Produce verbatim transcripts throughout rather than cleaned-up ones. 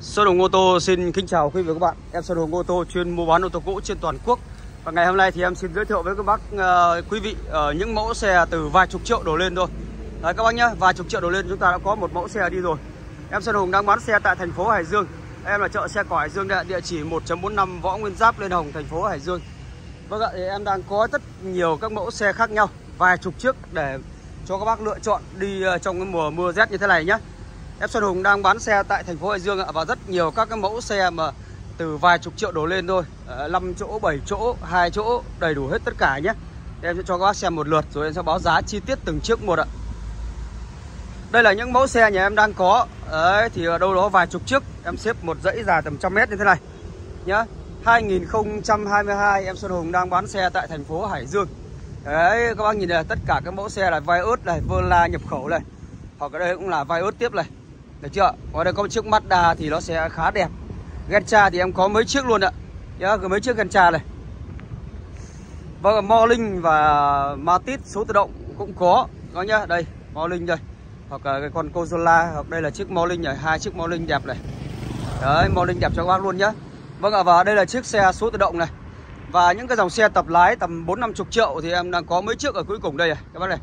Sơn Hùng ô tô xin kính chào quý vị và các bạn. Em Sơn Hùng ô tô chuyên mua bán ô tô cũ trên toàn quốc. Và ngày hôm nay thì em xin giới thiệu với các bác uh, quý vị uh, những mẫu xe từ vài chục triệu đổ lên thôi. Đấy các bác nhá, vài chục triệu đổ lên chúng ta đã có một mẫu xe đi rồi. Em Sơn Hùng đang bán xe tại thành phố Hải Dương. Em là chợ xe cỏ Hải Dương, địa chỉ một chấm bốn năm Võ Nguyên Giáp, Lên Hồng, thành phố Hải Dương. Vâng ạ, thì em đang có rất nhiều các mẫu xe khác nhau, vài chục chiếc để cho các bác lựa chọn đi trong cái mùa mưa rét như thế này nhé. Em Sơn Hùng đang bán xe tại thành phố Hải Dương ạ, và rất nhiều các cái mẫu xe mà từ vài chục triệu đổ lên thôi, năm chỗ, bảy chỗ, hai chỗ, đầy đủ hết tất cả nhé. Em sẽ cho các bác xem một lượt rồi em sẽ báo giá chi tiết từng chiếc một ạ. Đây là những mẫu xe nhà em đang có. Đấy, thì ở đâu đó vài chục chiếc, em xếp một dãy dài tầm trăm mét như thế này nhá. hai nghìn không trăm hai mươi hai em Sơn Hùng đang bán xe tại thành phố Hải Dương. Đấy, các bác nhìn này, tất cả các mẫu xe là Vios này, Verla nhập khẩu này, hoặc ở đây cũng là Vios tiếp này, được chưa? Ở đây có một chiếc Mazda thì nó sẽ khá đẹp. Gentra thì em có mấy chiếc luôn ạ, nhá, có mấy chiếc Gentra này. Vâng, Morning và Matiz số tự động cũng có, có nhá. Đây, Morning đây, hoặc là cái con Corolla, hoặc đây là chiếc Morning này, hai chiếc Morning đẹp này. Đấy, Morning đẹp cho các bác luôn nhá. Vâng ạ, và đây là chiếc xe số tự động này. Và những cái dòng xe tập lái tầm bốn năm chục triệu thì em đang có mấy chiếc ở cuối cùng đây này, các bác này.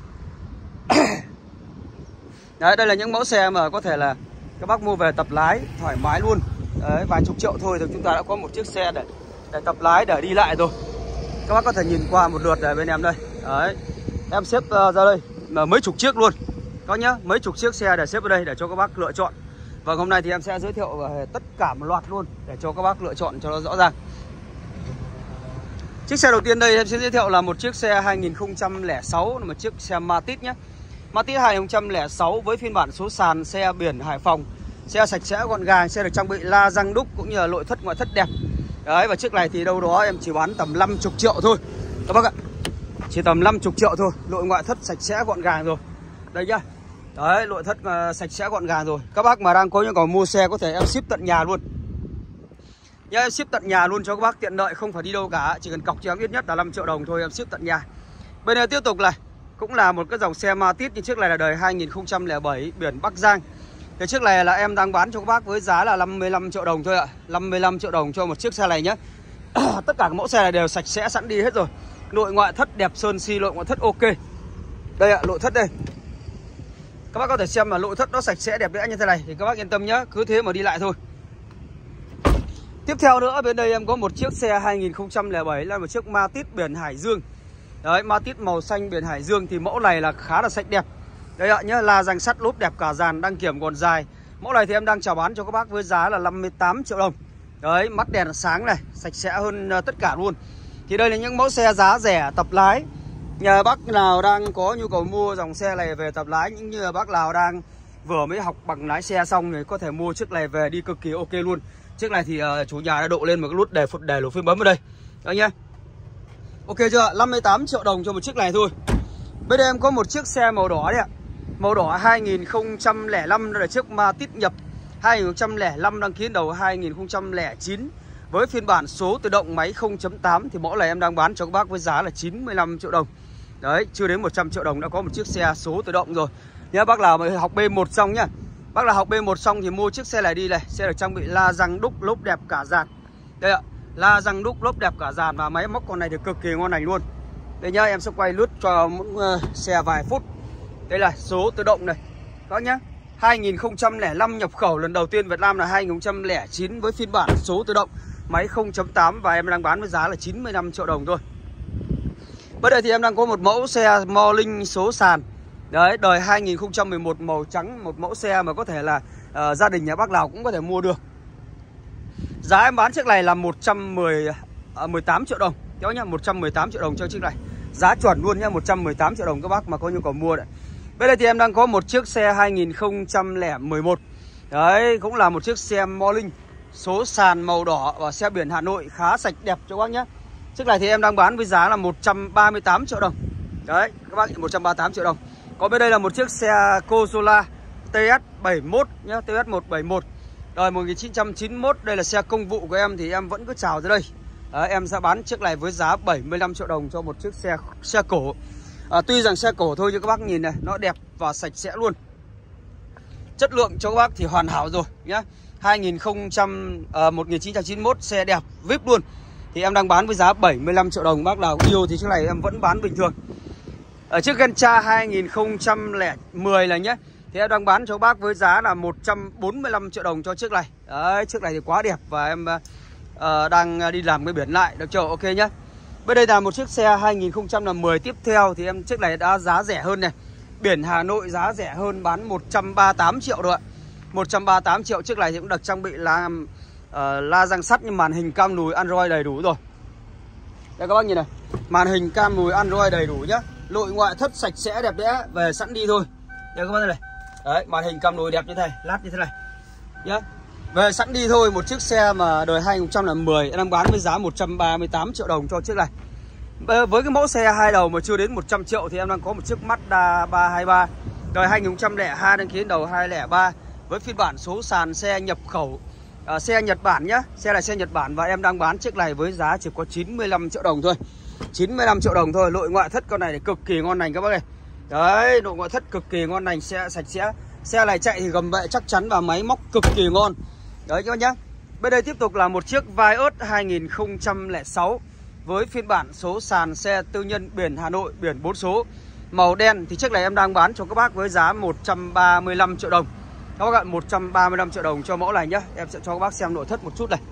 Đấy, đây là những mẫu xe mà có thể là các bác mua về tập lái thoải mái luôn. Đấy, vài chục triệu thôi thì chúng ta đã có một chiếc xe để, để tập lái, để đi lại rồi. Các bác có thể nhìn qua một lượt ở bên em đây. Đấy, em xếp uh, ra đây mà mấy chục chiếc luôn. Có nhá, mấy chục chiếc xe để xếp ở đây để cho các bác lựa chọn. Và hôm nay thì em sẽ giới thiệu về tất cả một loạt luôn để cho các bác lựa chọn cho nó rõ ràng. Chiếc xe đầu tiên đây em sẽ giới thiệu là một chiếc xe hai nghìn không trăm lẻ sáu, là một chiếc xe Matiz nhé. Matiz hai nghìn không trăm lẻ sáu với phiên bản số sàn, xe biển Hải Phòng. Xe sạch sẽ gọn gàng, xe được trang bị la răng đúc cũng như là nội thất ngoại thất đẹp. Đấy, và chiếc này thì đâu đó em chỉ bán tầm năm mươi triệu thôi các bác ạ. Chỉ tầm năm mươi triệu thôi, nội ngoại thất sạch sẽ gọn gàng rồi. Đây nhá. Đấy, nội thất uh, sạch sẽ gọn gàng rồi. Các bác mà đang có nhu cầu mua xe có thể em ship tận nhà luôn. Nhá, em ship tận nhà luôn cho các bác tiện lợi, không phải đi đâu cả, chỉ cần cọc cho em ít nhất là năm triệu đồng thôi, em ship tận nhà. Bên này tiếp tục này, cũng là một cái dòng xe Matiz, nhưng chiếc này là đời hai nghìn không trăm lẻ bảy, biển Bắc Giang. Cái chiếc này là em đang bán cho các bác với giá là năm mươi lăm triệu đồng thôi ạ. năm mươi lăm triệu đồng cho một chiếc xe này nhé. Tất cả các mẫu xe này đều sạch sẽ sẵn đi hết rồi. Nội ngoại thất đẹp, sơn xi, nội ngoại thất ok. Đây ạ, nội thất đây. Các bác có thể xem là nội thất nó sạch sẽ đẹp đẽ như thế này thì các bác yên tâm nhé, cứ thế mà đi lại thôi. Tiếp theo nữa, bên đây em có một chiếc xe hai nghìn không trăm lẻ bảy là một chiếc Matiz biển Hải Dương. Đấy, Matiz màu xanh biển Hải Dương thì mẫu này là khá là sạch đẹp. Đây ạ nhé, la răng sắt, lốp đẹp cả dàn, đăng kiểm còn dài. Mẫu này thì em đang chào bán cho các bác với giá là năm mươi tám triệu đồng. Đấy, mắt đèn sáng này, sạch sẽ hơn tất cả luôn. Thì đây là những mẫu xe giá rẻ tập lái. Nhà bác nào đang có nhu cầu mua dòng xe này về tập lái, những như bác nào đang vừa mới học bằng lái xe xong thì có thể mua chiếc này về đi cực kỳ ok luôn. Chiếc này thì uh, chủ nhà đã độ lên một cái nút đề phụt đề lỗ phím bấm ở đây. Đó nhé. Ok chưa? năm mươi tám triệu đồng cho một chiếc này thôi. Bên đây em có một chiếc xe màu đỏ đấy ạ. Màu đỏ hai nghìn không trăm lẻ năm, đây là chiếc Matiz nhập hai nghìn không trăm lẻ năm, đăng ký đầu hai nghìn không trăm lẻ chín. Với phiên bản số tự động máy không chấm tám thì mẫu này em đang bán cho các bác với giá là chín mươi lăm triệu đồng. Đấy, chưa đến một trăm triệu đồng đã có một chiếc xe số tự động rồi. Nhá, bác nào mà học B một xong nhá. Bác nào học B một xong thì mua chiếc xe này đi này. Xe được trang bị la răng đúc, lốp đẹp cả dàn. Đây ạ, la răng đúc, lốp đẹp cả dàn. Và máy móc con này thì cực kỳ ngon lành luôn. Đây nhá, em sẽ quay lướt cho mỗi uh, xe vài phút. Đây là số tự động này các nhá. hai nghìn không trăm lẻ năm nhập khẩu lần đầu tiên Việt Nam là hai nghìn không trăm lẻ chín với phiên bản số tự động máy không chấm tám, và em đang bán với giá là chín mươi lăm triệu đồng thôi. Bây giờ thì em đang có một mẫu xe Morning số sàn. Đấy, đời hai nghìn không trăm mười một, màu trắng, một mẫu xe mà có thể là uh, gia đình nhà bác nào cũng có thể mua được. Giá em bán chiếc này là một trăm mười tám triệu đồng. Kéo nhá, một trăm mười tám triệu đồng cho chiếc này. Giá chuẩn luôn nhá, một trăm mười tám triệu đồng các bác mà có nhu cầu mua đấy. Bên đây thì em đang có một chiếc xe hai nghìn không trăm lẻ một. Đấy, cũng là một chiếc xe Morning số sàn màu đỏ và xe biển Hà Nội, khá sạch đẹp cho các bác nhé. Chiếc này thì em đang bán với giá là một trăm ba mươi tám triệu đồng. Đấy, các bác, một trăm ba mươi tám triệu đồng. Còn bên đây là một chiếc xe Corolla T S bảy mốt nhá, T S một bảy mốt. Rồi một nghìn chín trăm chín mươi mốt, đây là xe công vụ của em thì em vẫn cứ chào tới đây. Đấy, em sẽ bán chiếc này với giá bảy mươi lăm triệu đồng cho một chiếc xe xe cổ. À, tuy rằng xe cổ thôi nhưng các bác nhìn này, nó đẹp và sạch sẽ luôn. chất lượng cho các bác thì hoàn hảo rồi nhá. hai nghìn không trăm uh, một nghìn chín trăm chín mươi mốt xe đẹp vê i pê luôn. Thì em đang bán với giá bảy mươi lăm triệu đồng. Bác nào yêu thì chiếc này em vẫn bán bình thường. Ở chiếc Gentra hai nghìn không trăm lẻ mười này nhé, thì em đang bán cho các bác với giá là một trăm bốn mươi lăm triệu đồng cho chiếc này. Đấy, chiếc này thì quá đẹp và em uh, đang đi làm cái biển lại, được chưa? Ok nhá. Bên đây là một chiếc xe hai nghìn không trăm mười tiếp theo thì em chiếc này đã giá rẻ hơn này. Biển Hà Nội giá rẻ hơn, bán một trăm ba mươi tám triệu rồi ạ. một trăm ba mươi tám triệu. Chiếc này thì cũng được trang bị là uh, la răng sắt nhưng màn hình cam lùi Android đầy đủ rồi. Đây các bác nhìn này, màn hình cam lùi Android đầy đủ nhá. Nội ngoại thất sạch sẽ đẹp đẽ, về sẵn đi thôi. Đây các bác này. Đấy, màn hình cam lùi đẹp như thế này, lát như thế này nhá. Về sẵn đi thôi. Một chiếc xe mà đời hai nghìn không trăm mười em đang bán với giá một trăm ba mươi tám triệu đồng cho chiếc này. Với cái mẫu xe hai đầu mà chưa đến một trăm triệu thì em đang có một chiếc Mazda ba hai ba đời hai nghìn không trăm lẻ hai, đăng ký đầu hai nghìn không trăm lẻ ba với phiên bản số sàn xe nhập khẩu, à, xe Nhật Bản nhá. Xe là xe Nhật Bản và em đang bán chiếc này với giá chỉ có chín mươi lăm triệu đồng thôi. chín mươi lăm triệu đồng thôi. Nội ngoại thất con này thì cực kỳ ngon lành các bác này. Đấy, nội ngoại thất cực kỳ ngon lành, xe sạch sẽ. Xe này chạy thì gầm bệ chắc chắn và máy móc cực kỳ ngon. Đấy các bác nhá. Bên đây tiếp tục là một chiếc Vios hai nghìn không trăm lẻ sáu với phiên bản số sàn xe tư nhân biển Hà Nội, biển bốn số, màu đen. Thì chiếc này em đang bán cho các bác với giá một trăm ba mươi lăm triệu đồng. Các bác ạ, một trăm ba mươi lăm triệu đồng cho mẫu này nhá. Em sẽ cho các bác xem nội thất một chút này.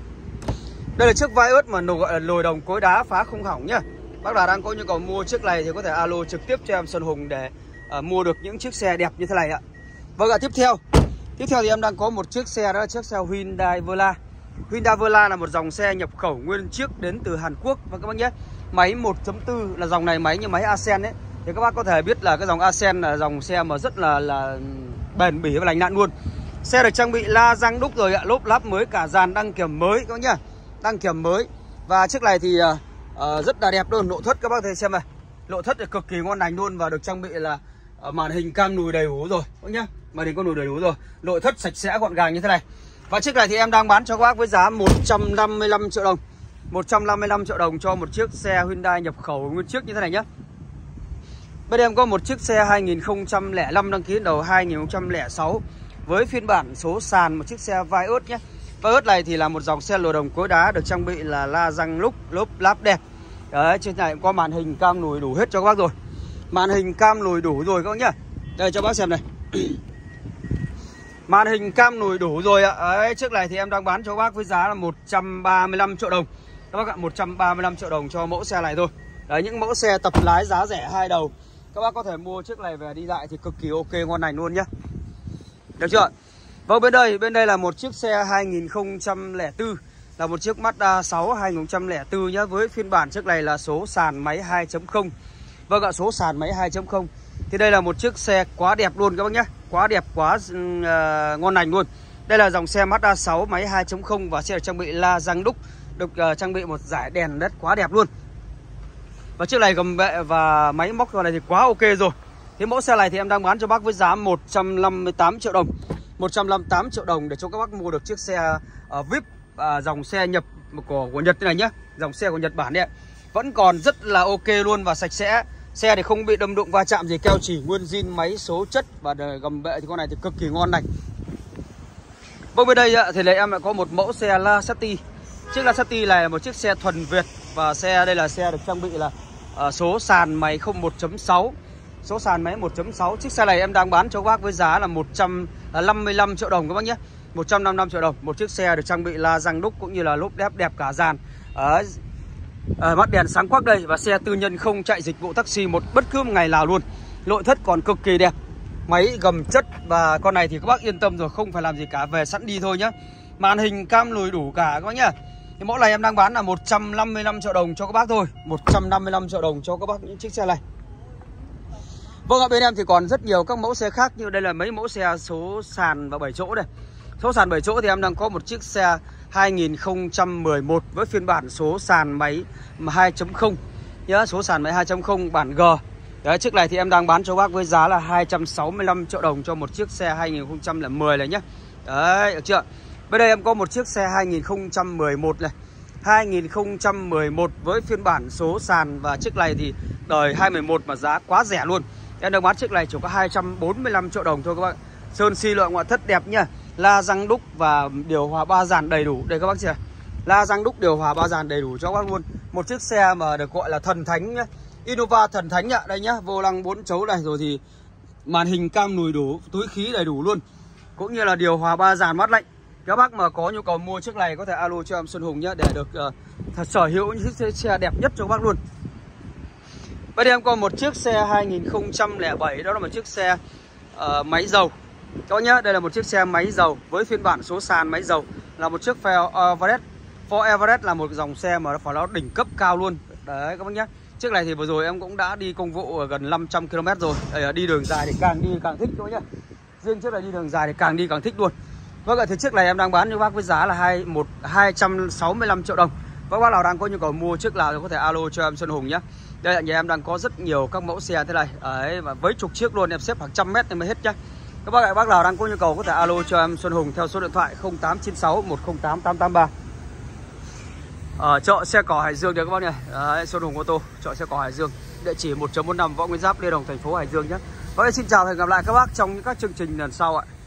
Đây là chiếc Vios mà nổ gọi là lồi đồng cối đá phá không hỏng nhá. Bác nào đang có nhu cầu mua chiếc này thì có thể alo trực tiếp cho em Xuân Hùng để uh, mua được những chiếc xe đẹp như thế này ạ. Vâng ạ, tiếp theo. Tiếp theo thì em đang có một chiếc xe, đó là chiếc xe Hyundai Verna. Hyundai Verna là một dòng xe nhập khẩu nguyên chiếc đến từ Hàn Quốc và các bác nhé. Máy một chấm bốn là dòng này máy như máy Ascend ấy. Thì các bác có thể biết là cái dòng Ascend là dòng xe mà rất là là bền bỉ và lành lặn luôn. Xe được trang bị la răng đúc rồi ạ, lốp láp mới cả dàn, đăng kiểm mới các bác nhá. Đăng kiểm mới. Và chiếc này thì uh, uh, rất là đẹp luôn. Nội thất các bác thấy xem này, nội thất thì cực kỳ ngon lành luôn và được trang bị là uh, màn hình cam lùi đầy đủ rồi các bác nhá. Màn hình cam lùi đầy đủ rồi. Nội thất sạch sẽ gọn gàng như thế này. Và chiếc này thì em đang bán cho các bác với giá một trăm năm mươi lăm triệu đồng. một trăm năm mươi lăm triệu đồng cho một chiếc xe Hyundai nhập khẩu nguyên chiếc như thế này nhé. Bên đây em có một chiếc xe hai nghìn không trăm lẻ năm, đăng ký đầu hai nghìn không trăm lẻ sáu với phiên bản số sàn, một chiếc xe Vios nhé. Vios này thì là một dòng xe lồi đồng cối đá, được trang bị là la răng lúc, lốp láp đẹp. Đấy, trên này cũng có màn hình cam lùi đủ hết cho các bác rồi. Màn hình cam lùi đủ rồi các bác nhá. Đây cho bác xem này. Màn hình cam lùi đủ rồi ạ. Đấy, chiếc này thì em đang bán cho các bác với giá là một trăm ba mươi lăm triệu đồng. Các bác ạ, một trăm ba mươi lăm triệu đồng cho mẫu xe này thôi. Đấy, những mẫu xe tập lái giá rẻ hai đầu. Các bác có thể mua chiếc này về đi lại thì cực kỳ ok, ngon lành luôn nhá. Được chưa? Vâng, bên đây, bên đây là một chiếc xe hai nghìn không trăm lẻ bốn, là một chiếc Mazda sáu hai nghìn không trăm lẻ bốn nhá, với phiên bản chiếc này là số sàn máy hai chấm không. Vâng ạ, số sàn máy hai chấm không. Thì đây là một chiếc xe quá đẹp luôn các bác nhá. Quá đẹp, quá uh, ngon lành luôn. Đây là dòng xe Mazda sáu máy hai chấm không và xe được trang bị la răng đúc, được uh, trang bị một dải đèn led quá đẹp luôn. Và chiếc này gầm bệ và máy móc này thì quá ok rồi. Thì mẫu xe này thì em đang bán cho bác với giá một trăm năm mươi tám triệu đồng. một trăm năm mươi tám triệu đồng để cho các bác mua được chiếc xe uh, vê i pê, uh, dòng xe nhập của, của Nhật thế này nhá. Dòng xe của Nhật Bản đấy. Vẫn còn rất là ok luôn và sạch sẽ. Xe thì không bị đâm đụng va chạm gì, keo chỉ nguyên zin, máy số chất và gầm bệ thì con này thì cực kỳ ngon lành. Vâng, bên đây thì lại em lại có một mẫu xe Lasati. Chiếc Lasati này là một chiếc xe thuần Việt và xe đây là xe được trang bị là uh, số sàn máy không một chấm sáu. Số sàn máy một chấm sáu. Chiếc xe này em đang bán cho các bác với giá là một trăm năm mươi lăm triệu đồng các bác nhé. một trăm năm mươi lăm triệu đồng. Một chiếc xe được trang bị la răng đúc cũng như là lốp đẹp đẹp cả dàn. Ở uh, mắt đèn sáng quắc đây và xe tư nhân không chạy dịch vụ taxi một bất cứ một ngày nào luôn. Nội thất còn cực kỳ đẹp. Máy gầm chất và con này thì các bác yên tâm rồi, không phải làm gì cả, về sẵn đi thôi nhá. Màn hình cam lùi đủ cả các bác nhá. Thì mẫu này em đang bán là một trăm năm mươi lăm triệu đồng cho các bác thôi. một trăm năm mươi lăm triệu đồng cho các bác những chiếc xe này. Vâng ạ, bên em thì còn rất nhiều các mẫu xe khác, như đây là mấy mẫu xe số sàn và bảy chỗ đây. Số sàn bảy chỗ thì em đang có một chiếc xe hai nghìn không trăm mười một với phiên bản số sàn máy hai chấm không nhá, số sàn máy hai chấm không bản G. Đấy, chiếc này thì em đang bán cho bác với giá là hai trăm sáu mươi lăm triệu đồng cho một chiếc xe hai nghìn không trăm mười này nhé. Đấy, được chưa? Bên đây em có một chiếc xe hai nghìn không trăm mười một này. hai nghìn không trăm mười một với phiên bản số sàn và chiếc này thì đời hai mười một mà giá quá rẻ luôn. Em đang bán chiếc này chỉ có hai trăm bốn mươi lăm triệu đồng thôi các bạn. Sơn xi loại ngoại thất đẹp nhá. La răng đúc và điều hòa ba dàn đầy đủ. Đây các bác chị ạ. La răng đúc điều hòa ba dàn đầy đủ cho các bác luôn. Một chiếc xe mà được gọi là thần thánh nhá. Innova thần thánh ạ. Đây nhá, vô lăng bốn chấu này, rồi thì màn hình cam nùi đủ, túi khí đầy đủ luôn. Cũng như là điều hòa ba dàn mát lạnh. Các bác mà có nhu cầu mua chiếc này có thể alo cho em Xuân Hùng nhé, để được uh, thật sở hữu những chiếc xe đẹp nhất cho các bác luôn. Bây giờ em có một chiếc xe hai nghìn không trăm lẻ bảy, đó là một chiếc xe uh, máy dầu. Các bác nhá, đây là một chiếc xe máy dầu với phiên bản số sàn máy dầu, là một chiếc Ford Everest. Ford Everest là một dòng xe mà nó phải nó đỉnh cấp cao luôn. Đấy các bác nhá. Chiếc này thì vừa rồi em cũng đã đi công vụ ở gần năm trăm ki lô mét rồi. Đấy, đi đường dài thì càng đi càng thích các bác nhá. Riêng chiếc này đi đường dài thì càng đi càng thích luôn. Vâng ạ, thì chiếc này em đang bán cho bác với giá là hai trăm sáu mươi lăm triệu đồng. Các bác nào đang có nhu cầu mua chiếc nào thì có thể alo cho em Xuân Hùng nhé. Đây là nhà em đang có rất nhiều các mẫu xe thế này. Đấy, và với chục chiếc luôn, em xếp hàng trăm mét em mới hết nhá. Các bác, các bác nào đang có nhu cầu có thể alo cho em Xuân Hùng theo số điện thoại không tám chín sáu một không tám tám tám ba. Ở chợ xe cỏ Hải Dương đấy các bác nhỉ. Đấy, Xuân Hùng ô tô, chợ xe cỏ Hải Dương. Địa chỉ một chấm bốn năm Võ Nguyên Giáp, Lê Đồng, thành phố Hải Dương nhé. Và xin chào và hẹn gặp lại các bác trong những các chương trình lần sau ạ.